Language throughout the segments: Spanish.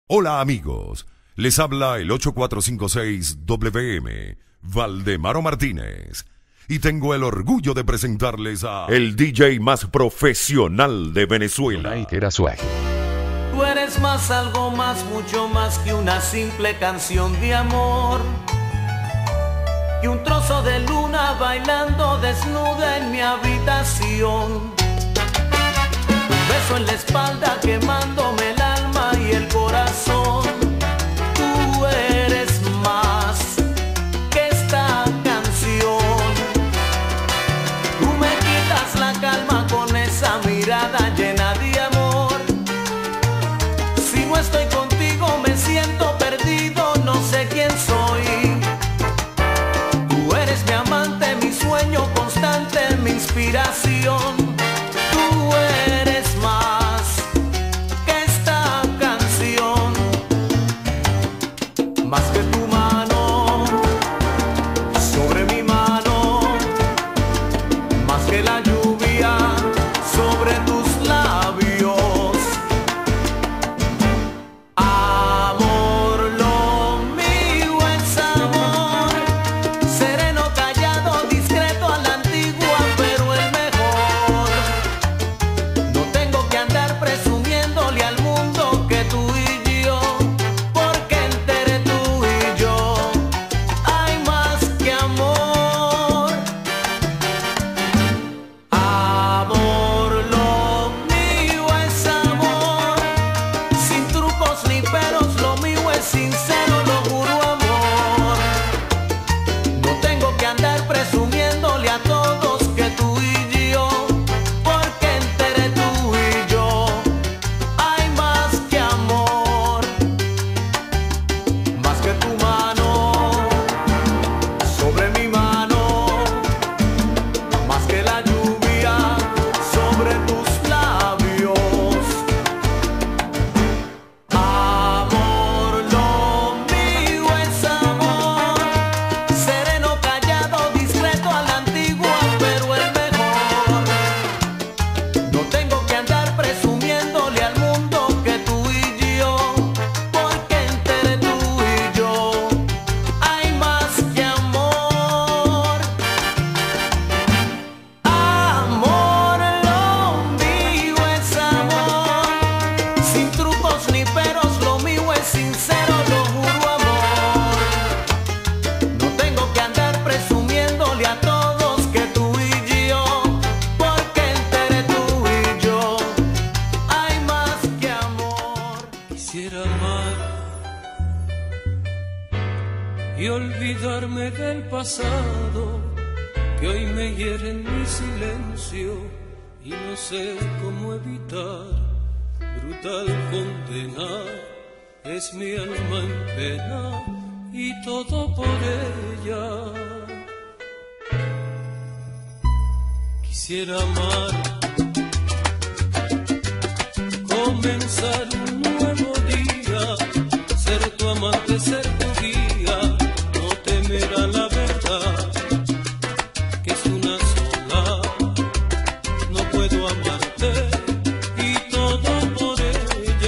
Hola amigos, les habla el 8456WM, Valdemaro Martínez, y tengo el orgullo de presentarles a el DJ más profesional de Venezuela. Tú eres más, algo más, mucho más que una simple canción de amor, que un trozo de luna bailando desnuda en mi habitación, un beso en la espalda quemándome el alma y el corazón. Tú eres más que esta canción. Tú me quitas la calma con esa mirada llena de amor. Si no estoy contigo me siento perdido, no sé quién soy. Tú eres mi amante, mi sueño constante, mi inspiración. Más que tu mano sobre mi mano, más que la lluvia sobre tus labios. Amor, lo mío es amor, sereno, callado, discreto a la antigua, pero el mejor. No tengo que andar presumiéndole al mundo que tú y yo, sincero, lo juro, amor. No tengo que andar presumiéndole a todos que tú y yo, porque entre tú y yo hay más que amor. Más que tu mano sobre mi mano, más que la lluvia sobre tus labios. Sincero, lo juro, amor. No tengo que andar presumiéndole a todos que tú y yo, porque entre tú y yo hay más que amor. Quisiera amar y olvidarme del pasado, que hoy me hiere en mi silencio y no sé cómo evitar brutal condenar. Es mi alma en pena y todo por ella. Quisiera amar, comenzar un nuevo día, ser tu amante, ser tu guía, no temer a la verdad, que es una sola. No puedo amarte y todo por ella.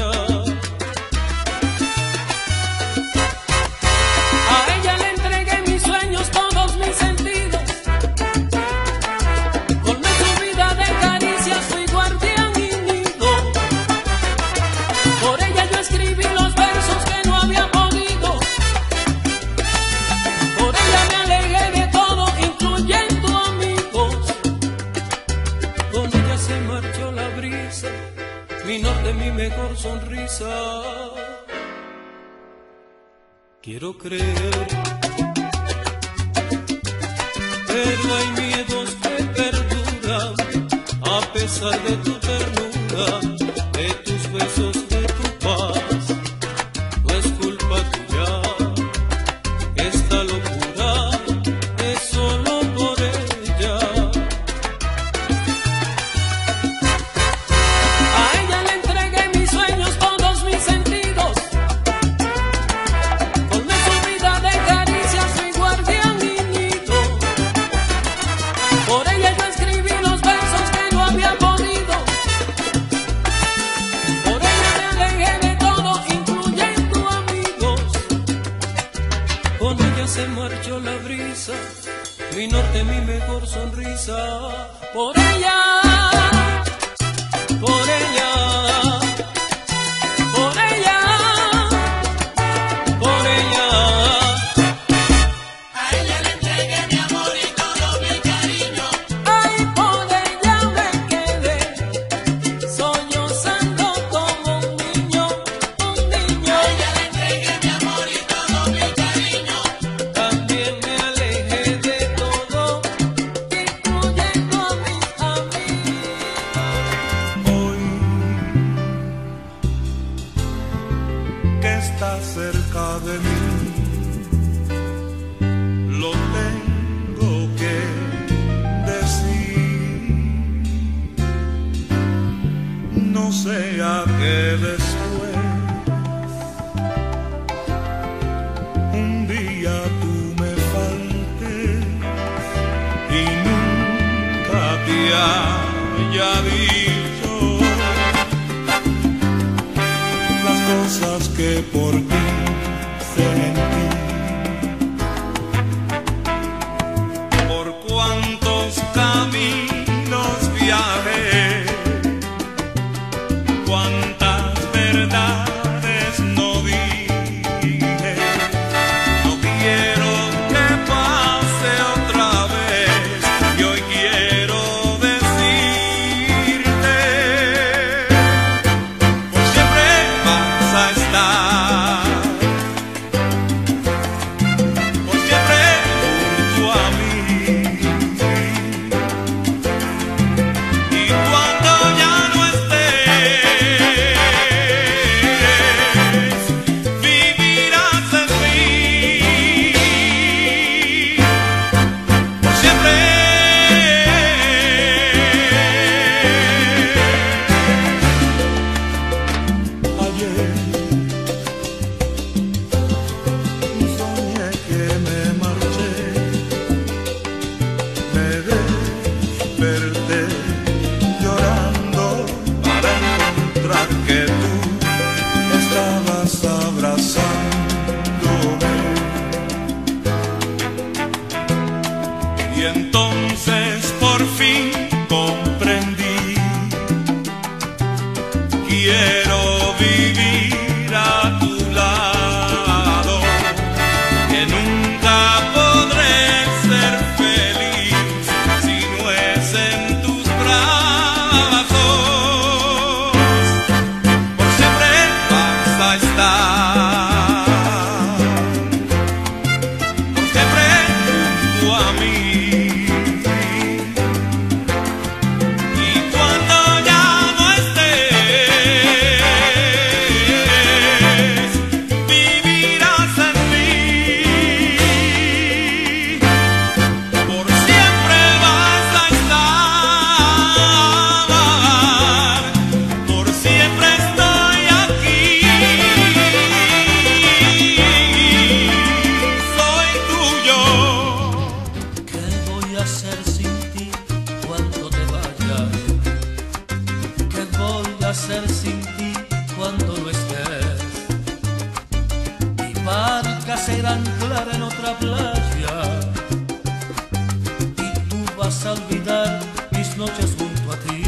Mi norte, mi mejor sonrisa. Quiero creer, pero hay miedos que perduran a pesar de tu ternura, de tus besos, de tu paz. No es culpa tuya, esta locura es solo por ella. Por ella yo escribí los versos que no había podido prisa, mi norte, mi mejor sonrisa. Por ella, por ella, por ella, por ella. A ella le entregué mi amor y todo mi cariño. Ay, por ella me quedé sollozando como un niño, un niño. A ella le entregué mi amor y todo mi cariño. También me alejé de todo, incluyendo a mis amigos. Hoy que está cerca de mí, lo tengo que decir. No sea que después un día tú me faltes y nunca te haya dicho las cosas que por ti sentí. Por cuántos caminos viajé, cuántas verdades no dije. No quiero que pase otra vez y hoy quiero decirte: por siempre vas a estar, por siempre junto a mí. Y cuando ya no estés, vivirás en mí. Por siempre. Ayer soñé que me marché, me desperté llorando para encontrar que tú estabas abrazándome. Y entonces por fin comprendí: quiero vivir a tu lado, que nunca podré ser feliz si no es en tus brazos. Por siempre vas a estar, por siempre junto a mí. Y cuando ya no estés, vivirás en mí. Por siempre vas a estar, por siempre estoy aquí. Soy tuyo. ¿Qué voy a hacer sin ti cuando te vayas? ¿Qué voy a hacer sin ti cuando no estés? Mi barca se irá a anclar en otra playa y tú vas a olvidar mis noches junto a ti.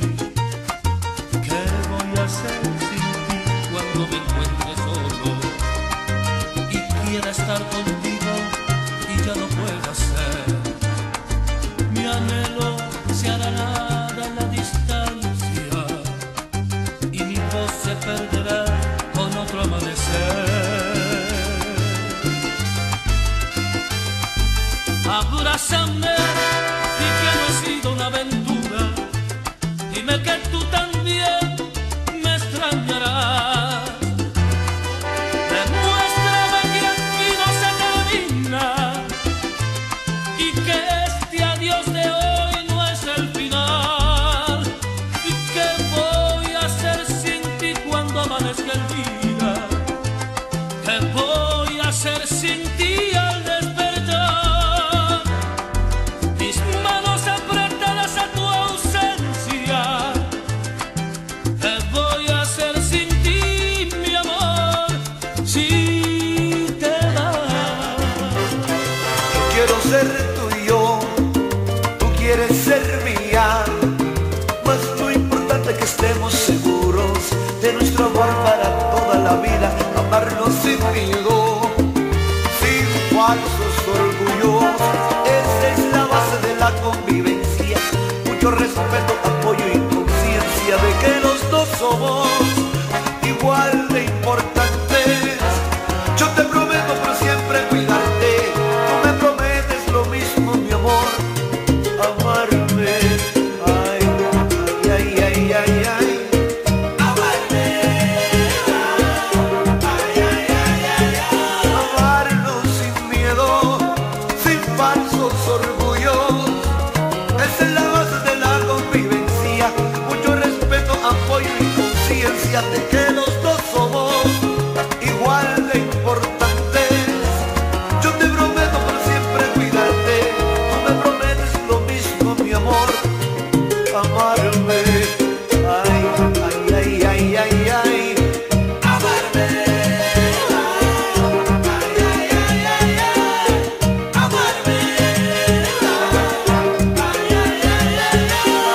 ¿Qué voy a hacer sin ti cuando me encuentre solo y quiera estar contigo y ya no pueda ser? Mi anhelo se hará nada en la distancia y mi voz se perderá con otro amanecer. Abrázame, di que no he sido una aventura. Dime que tú también me extrañarás. Demuéstrame que aquí no se termina y que este adiós de hoy no es el final. ¿Y qué voy a hacer sin ti cuando amanezca el día? ¿Qué voy a hacer sin ti al despertar? Mis manos apretadas a tu ausencia. ¿Qué voy a hacer sin ti, mi amor, si te vas? Quiero ser sin miedo, sin falsos orgullos. Esa es la base de la convivencia. Mucho respeto, apoyo y conciencia de que los dos somos igual de importantes. Yo te prometo por siempre cuidarte. Tú me prometes lo mismo, mi amor, amarme. Ay, ay, ay, ay, ay. Amarme. Ay, ay, ay, ay, ay. Amarnos sin miedo, sin falsos orgullos. Esa es la base de la convivencia. Mucho respeto, apoyo y conciencia de que los dos somos igual de importantes. Yo te prometo por siempre cuidarte. Tú me prometes lo mismo, mi amor, amarme. Ay, ay, ay, ay, ay, ay. Amarme. Ay, ay, ay, ay, ay. Amarme. Ay, ay, ay, ay, ay.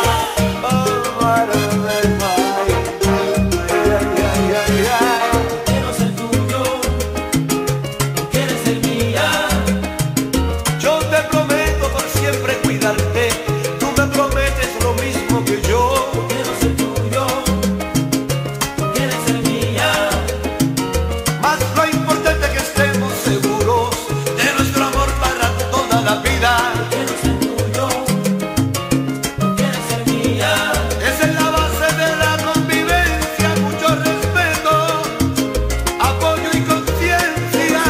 Amarme. Ay, ay, ay, ay, ay. Quiero ser tuyo, tú quieres ser mía. Yo te prometo por siempre cuidarte. Tú me prometes lo mismo que yo. Quiero ser tuyo, tú quieres ser mía. Más lo importante que estemos seguros de nuestro amor para toda la vida. Quiero ser tuyo, tú quieres ser mía. Esa es la base de la convivencia. Mucho respeto, apoyo y conciencia.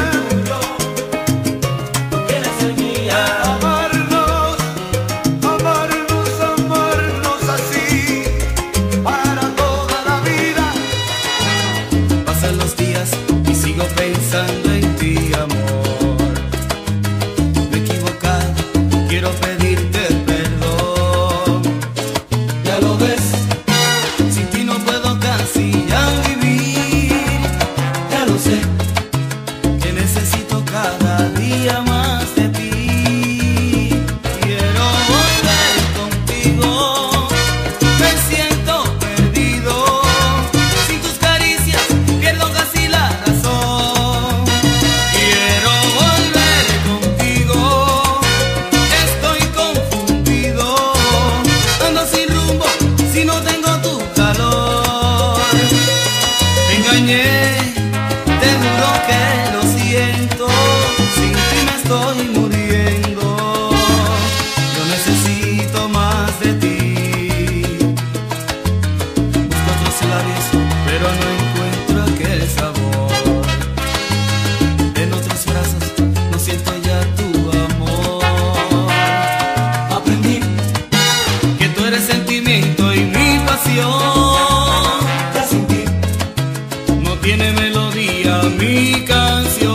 Tú quieres ser mía. Amarnos, amarnos, amarnos así para toda la vida. Pasan los días y sigo pensando en ti, amor. Me he equivocado, quiero pedirte perdón. Ya lo ves, sin ti no puedo casi ya vivir. Ya lo sé, que necesito cada día más de ti. Quiero volver contigo, me siento perdido. Sin tus caricias pierdo casi la razón. Quiero volver contigo, estoy confundido. Ando sin rumbo si no tengo tu calor. Me engañé, te juro que lo siento. Sin ti me estoy muriendo. Yo necesito más de ti. Busco otros labios, pero no encuentro aquel sabor. En otros brazos no siento ya tu amor. Aprendí que tú eres sentimiento y mi pasión. Ya sin ti no tiene melodía mi canción.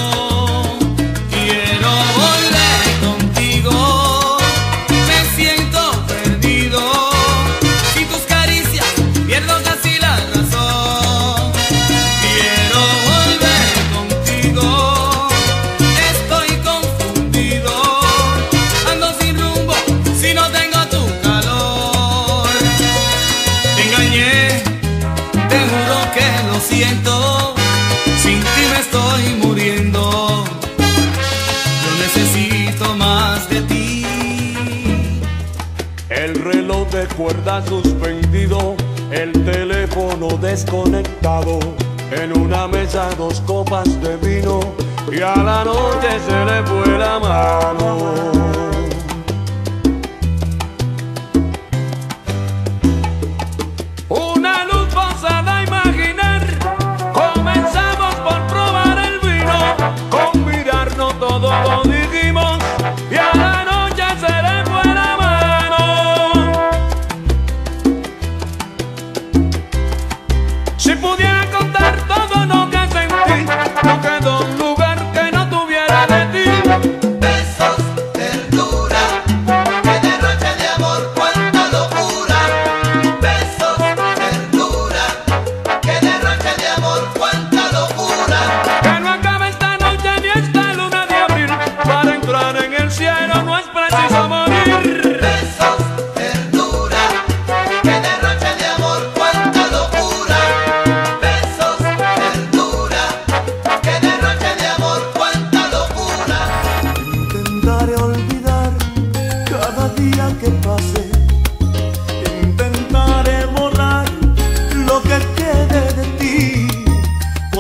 Quiero volver contigo, me siento perdido. Sin tus caricias pierdo casi la razón. Quiero volver contigo, estoy confundido. Ando sin rumbo si no tengo tu calor. Te engañé, te juro que lo siento. Sin ti me estoy muriendo. Yo necesito más de ti. El reloj de cuerda suspendido, el teléfono desconectado. En una mesa 2 copas de vino y a la noche se le fue la mano. Una luz forzada a imaginar. Comenzamos por probar el vino. Con mirarnos todo lo dijimos y a la noche se le fue la mano. Si pudiera contar todo lo que sentí, no quedó un lugar que no tuviera de ti. Besos del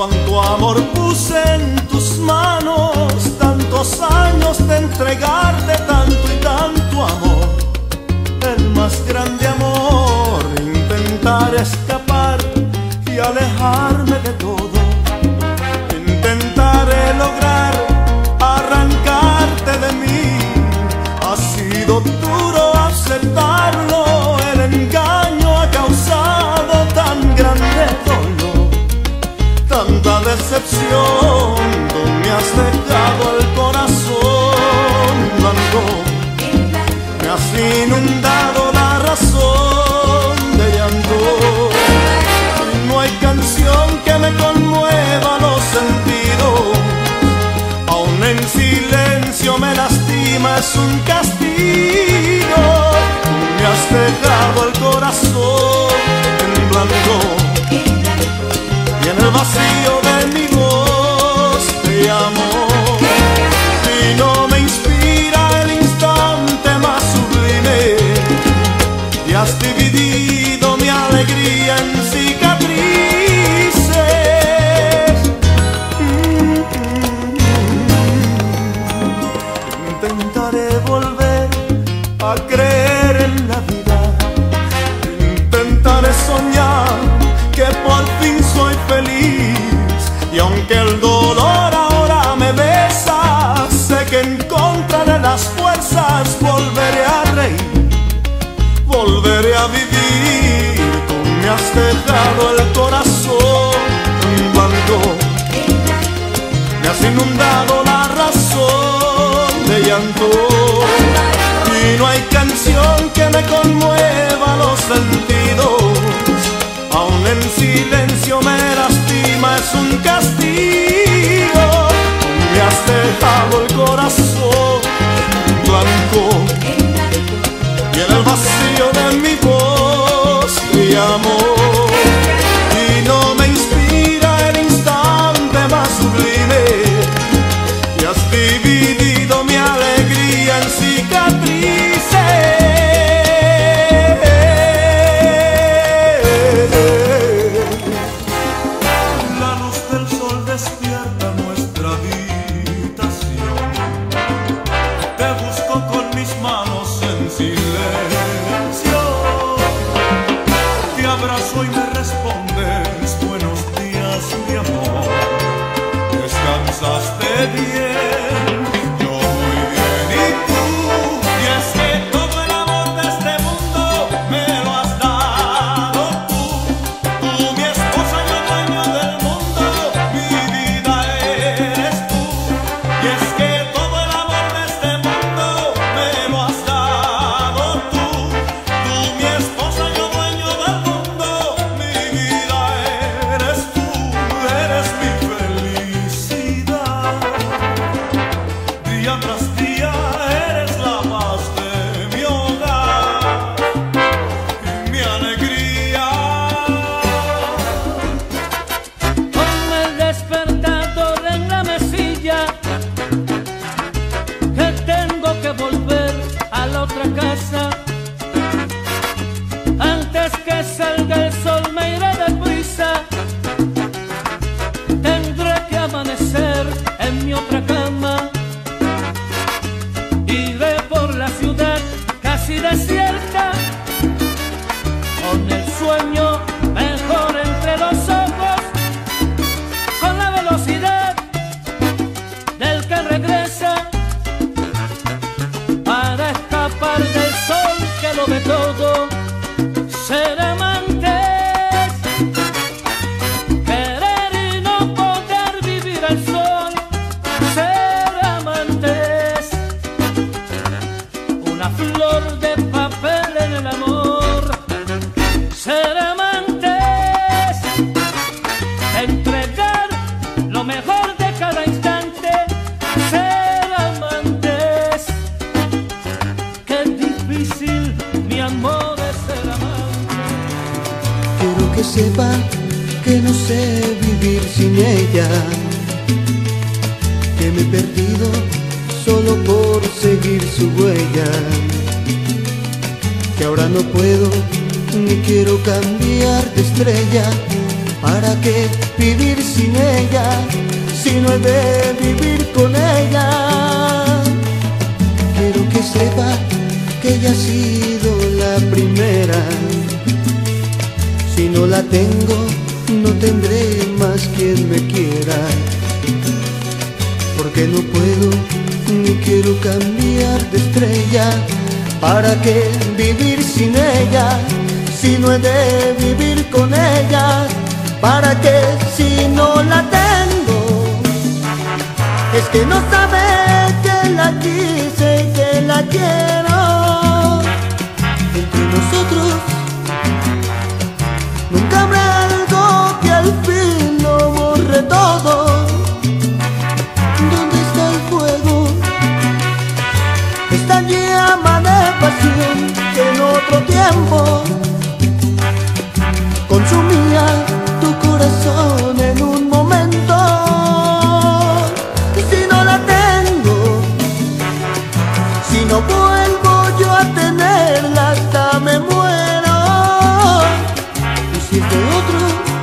Cuánto amor puse en tus manos, tantos años de entregarte tanto y tanto amor. El más grande amor, intentar escapar y alejarme de todo. Intentaré lograr arrancarte de mí. Ha sido duro aceptarlo, el engaño ha causado tan grande dolor, tanta decepción. Tú me has dejado el corazón blanco, me has inundado la razón de llanto. No hay canción que me conmueva los sentidos, aún en silencio me lastima, es un castigo. Tú me has dejado el corazón en blanco, y en el vacío de mi voz te llamo, y no me inspira el instante más sublime, y has dividido mi alegría en cicatrices. Intentaré volver a creer en la vida, intentaré soñar que por fin soy feliz, y aunque el dolor ahora me besa, sé que encontraré las fuerzas, volveré a reír, volveré a vivir. Tú me has dejado el corazón en blanco, me has inundado la razón de llanto, y no hay canción que me conmueva los sentidos, aún en silencio me lastima, es un castigo. Me has dejado el corazón blanco, y en el vacío de mi voz te llamo, y no me inspira el instante más sublime, y has dividido mi alegría en cicatrices. La luz del sol despierta nuestra habitación, te busco con mis manos en silencio, te abrazo y me respondes buenos días mi amor, descansaste bien, yo muy bien y tú, y es que todo el amor de este mundo me lo has dado tú mi esposa, yo dueño del mundo, mi vida eres tú, y es que todo el amor de este mundo me lo has dado tú mi esposa, yo dueño del mundo, mi vida eres tú, eres mi felicidad, día tras día eres la paz de mi hogar y mi alegría. Ponme el despertador en la mesilla, que tengo que volver a la otra casa. Antes que salga el sol me iré deprisa, tendré que amanecer en mi otra cama. Iré por la ciudad casi desierta, con el sueño mejor entre los ojos, con la velocidad del que regresa, para escapar del sol que lo ve todo. Ser amantes, querer y no poder vivir al sol. Ser amantes, una flor de papel en el amor. Ser amantes, entregar lo mejor de cada instante. Ser amantes, qué difícil mi amor es ser amante. Quiero que sepa que no sé vivir sin ella, que me he perdido solo por seguir su huella, que ahora no puedo ni quiero cambiar de estrella, ¿Para qué vivir sin ella si no he de vivir con ella? Quiero que sepa que ella ha sido la primera. Si no la tengo, no tendré más quien me quiera. Porque no puedo ni quiero cambiar de estrella. ¿Para qué vivir sin ella si no he de vivir con ella? ¿Para qué si no la tengo? Es que no sabe que la quise y que la quiero. Entre nosotros nunca habrá algo que al fin lo borre todo. ¿Dónde está el fuego? Esta llama de pasión que en otro tiempo consumía tu corazón en un momento. Y si no la tengo, si no vuelvo yo a tenerla, hasta me muero. Y si es de otro,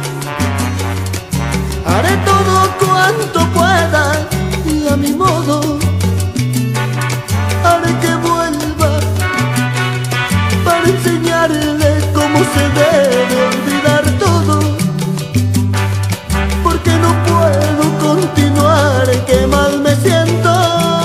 haré todo cuanto pueda y a mi modo haré que vuelva para enseñarle cómo se debe olvidar todo. Porque no puedo continuar, qué mal me siento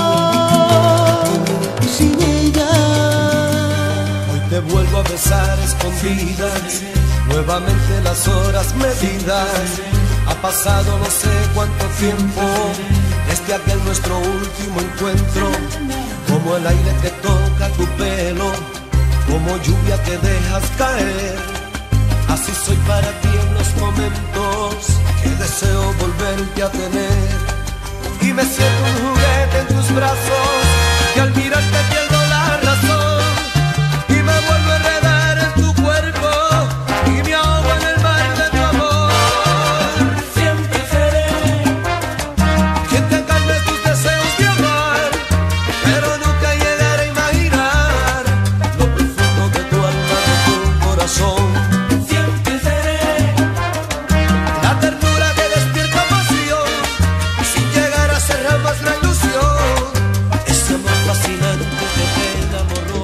sin ella. Hoy te vuelvo a besar escondidas, nuevamente las horas medidas. Ha pasado no sé cuánto tiempo desde aquel nuestro último encuentro. Como el aire que toca tu pelo, como lluvia que dejas caer. Así soy para ti en los momentos que deseo volverte a tener. Y me siento un juguete en tus brazos, que al mirarte pierdo la razón. Y me vuelvo a enredar en tu cuerpo y me ahogo en el mar de tu amor. Siempre seré quien te calme tus deseos de amar, pero nunca llegaré a imaginar lo profundo de tu alma, de tu corazón. Siempre seré la ternura que despierta pasión, sin llegar a ser jamás la ilusión. Ese amor fascinante que te enamoró.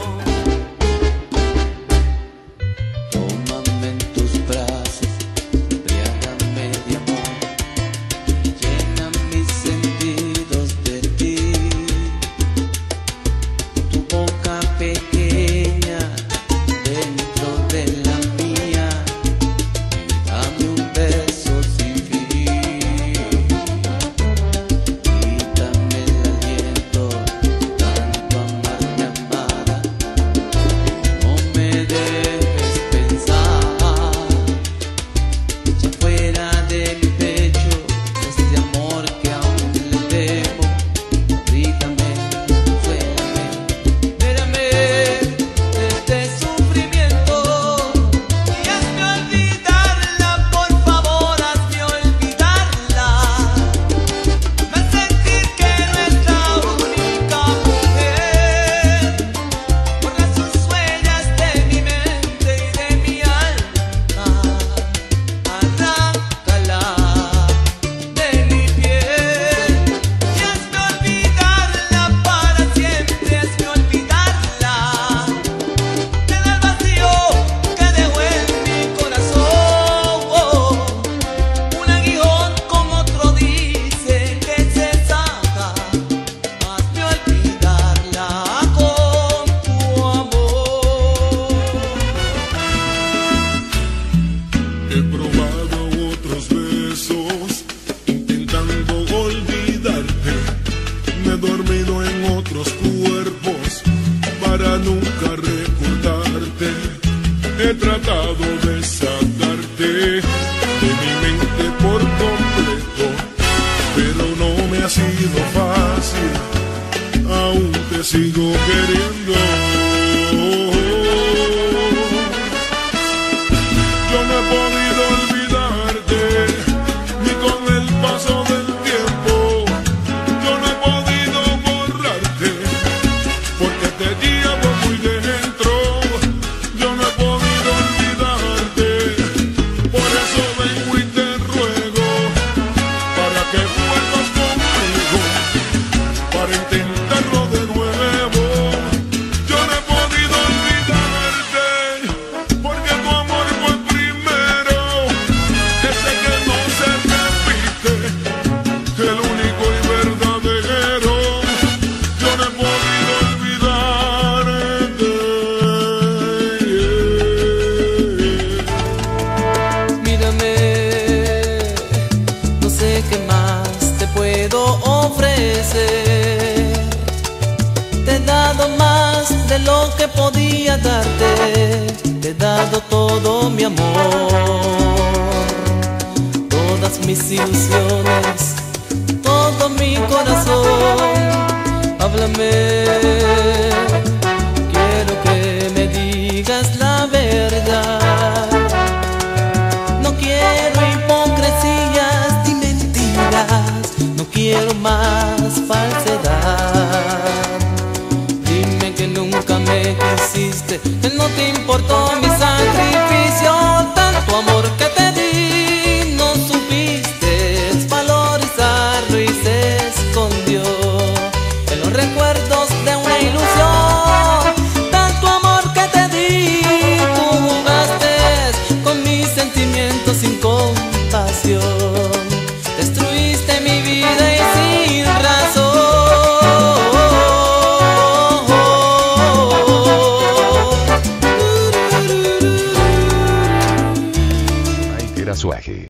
Tómame en tus brazos, embriágame de amor, llena mis sentidos de ti. Tu boca pequeña dentro de la mía, dame un beso sin fin. Quítame el aliento, tanto amarte amada, no me dejes pensar. Echa fuera de mi pecho este amor que aún le temo. Grítame, suéltame, espérame de este sufrimiento y hazme olvidarla, por favor, hazme olvidarla. Me sentir que nuestra única mujer borra sus huellas de mi mente y de mi alma. Arráncala de mi piel y hazme olvidarla para siempre, hazme olvidarla. Llena el vacío que dejó en mi corazón. Un aguijón como otro dice que se saca. Hazme olvidarla con tu amor. He probado otros besos, intentando olvidarte. Me he dormido en otros cuerpos para nunca recordarte. He tratado de sacarte de mi mente por completo, pero no me ha sido fácil. Aún te sigo queriendo. Yo no he podido olvidarte, ni con el paso del tiempo. Yo no he podido borrarte, porque te llevo muy dentro. el único y verdadero. Yo no he podido olvidarte. Mírame, no sé qué más te puedo ofrecer. Te he dado más de lo que podía darte. Te he dado todo mi amor, todas mis ilusiones, todo mi corazón. Háblame, quiero que me digas la verdad. No quiero hipocresías ni mentiras, no quiero más falsedad. Dime que nunca me quisiste, que no te importó mi sacrificio. Tanto amor que te di, no supiste valorizarlo y se escondió en los recuerdos de una ilusión. Tanto amor que te di, tú jugaste con mis sentimientos sin compasión. Destruiste mi vida y sin razón. Suaje.